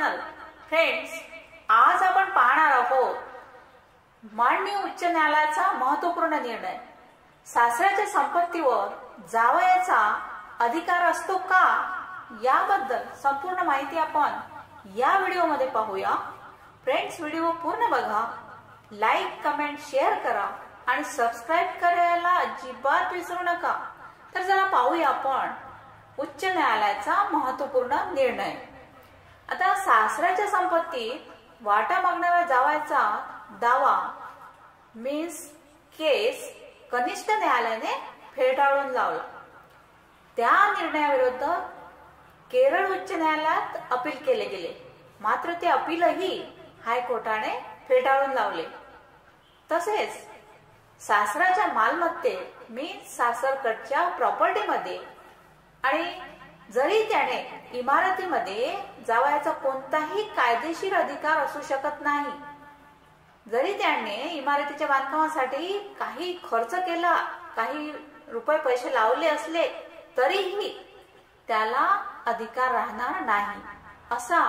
Channel. Friends, आज आपण पाहणार आहोत माननीय उच्च न्यायालयाचा महत्त्वपूर्ण निर्णय. सासऱ्याच्या संपत्तीवर जावयाचा अधिकार असतो का, याबद्दल संपूर्ण माहिती आपण या व्हिडिओमध्ये पाहूया. फ्रेंड्स, व्हिडिओ पूर्ण बघा, लाईक, कमेंट, शेअर करा आणि सबस्क्राईब करायला अजिबात विसरू नका. तर चला पाहूया आपण उच्च न्यायालयाचा महत्त्वपूर्ण निर्णय. आता सासऱ्याच्या संपत्तीत वाटा मागणाऱ्या जावयाचा दावा मीन्स केस कनिष्ठ न्यायालयाने फेटाळून लावला. त्या निर्णयाविरुद्ध केरळ उच्च न्यायालयात अपील केले गेले, मात्र ते अपीलही हायकोर्टाने फेटाळून लावले. तसेच सासऱ्याच्या मालमत्तेत मीन्स सासरकडच्या प्रॉपर्टीमध्ये आणि जरी त्याने इमारतीमध्ये जावयाचा कोणताही कायदेशीर अधिकार असू शकत नाही, जरी त्याने इमारतीच्या बांधकामासाठी काही खर्च केला, काही रुपये पैसे लावले असले, तरीही त्याला अधिकार राहणार नाही, असा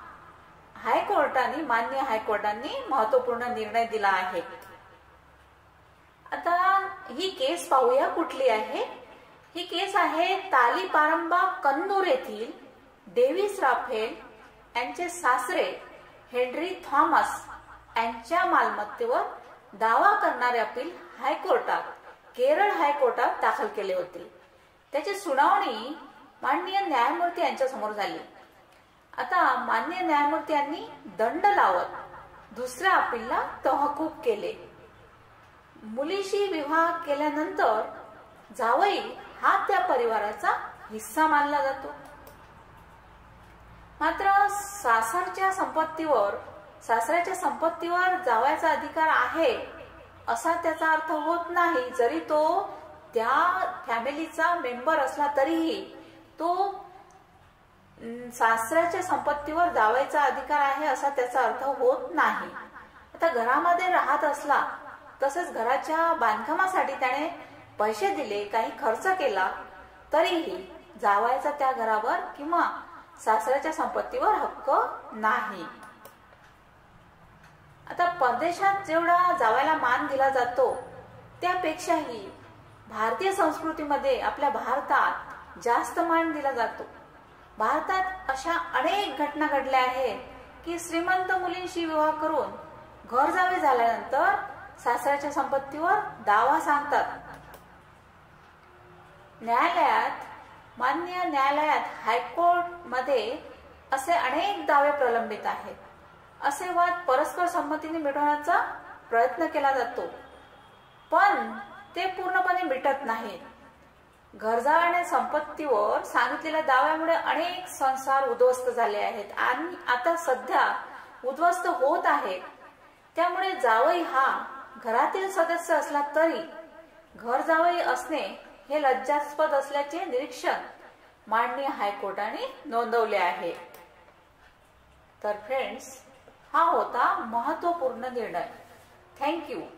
माननीय हायकोर्टाने महत्त्वपूर्ण निर्णय दिला आहे. आता ही केस पाहूया कुठली आहे. ही केस आहे तालीपारंबा कन्नूर येथील डेव्हिस राफेल यांचे सासरे हेनरी थॉमस यांच्या मालमत्तेवर दावा करणारे अपील केरळ हायकोर्टात दाखल केले होते. त्याची सुनावणी माननीय न्यायमूर्ती यांच्या समोर झाली. आता माननीय न्यायमूर्ती यांनी दंड लावत दुसऱ्या अपीलला तहकूब केले. मुलीशी विवाह केल्यानंतर जावई हा त्या परिवाराचा हिस्सा मानला जातो. मात्र सासऱ्याच्या संपत्तीवर जावयाचा अधिकार आहे असा त्याचा अर्थ होत नाही. जरी तो त्या फॅमिलीचा मेंबर असला तरीही तो सासऱ्याच्या संपत्तीवर जावयाचा अधिकार आहे असा त्याचा अर्थ होत नाही. आता घरामध्ये राहत असला, तसेच घराच्या बांधकामासाठी त्याने पैसे दिले, काही खर्च केला, तरीही जावयाचा त्या घरावर किंवा सासऱ्याच्या संपत्तीवर हक्क नाही. आता परदेशात जेवढा जावयाला मान दिला जातो त्यापेक्षाही भारतीय संस्कृतीमध्ये आपल्या भारतात जास्त मान दिला जातो. भारतात अशा अनेक घटना घडल्या आहेत की श्रीमंत मुलींशी विवाह करून घर जावे झाल्यानंतर सासऱ्याच्या संपत्तीवर दावा सांगतात. माननीय न्यायालयात हायकोर्ट मध्ये असे अनेक दावे प्रलंबित आहेत. असे वाद परस्पर संमतीने मिटवण्याचा प्रयत्न केला जातो, पण ते पूर्णपणे मिटत नाहीत. घरजावाने संपत्तीवर सांगितलेल्या दाव्यामुळे अनेक संसार उद्ध्वस्त झाले आहेत आणि आता सध्या उद्ध्वस्त होत आहेत. त्यामुळे जावई हा घरातील सदस्य असला तरी घर जावई असणे हे लज्जास्पद असल्याचे निरीक्षण माननीय हायकोर्टाने नोंदवले आहे. तर फ्रेंड्स, हा होता महत्त्वपूर्ण निर्णय. Thank you.